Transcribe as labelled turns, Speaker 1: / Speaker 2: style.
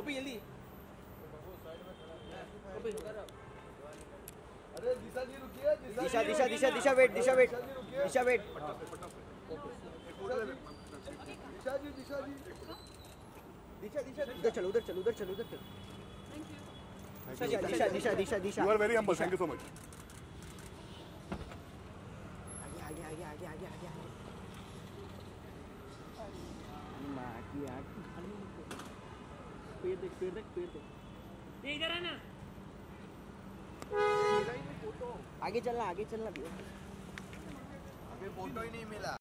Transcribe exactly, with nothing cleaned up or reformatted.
Speaker 1: गोपी जल्दी।
Speaker 2: अरे दिशा जी रुकिए।
Speaker 3: Disha Disha Disha Disha wait Disha wait Disha wait.
Speaker 2: Disha ji Disha ji
Speaker 3: Disha Disha उधर चलो उधर चलो उधर चलो उधर चलो। दिशा दिशा दिशा दिशा दिशा।
Speaker 4: You are very humble. Thank you so much.
Speaker 3: आगे आगे आगे आगे आगे आगे। माँ की आँख। पेड़ देख पेड़ देख पेड़ देख।
Speaker 1: ये इधर है ना।
Speaker 3: आगे चलना आगे चलना।
Speaker 2: अभी फोटो ही नहीं मिला।